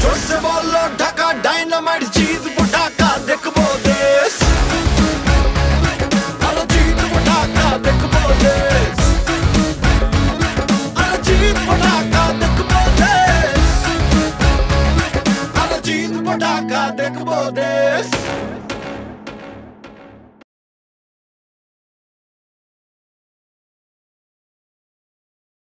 जोर से बोलो ढाका डायनामाइट जीत पटाखा देखबो दे।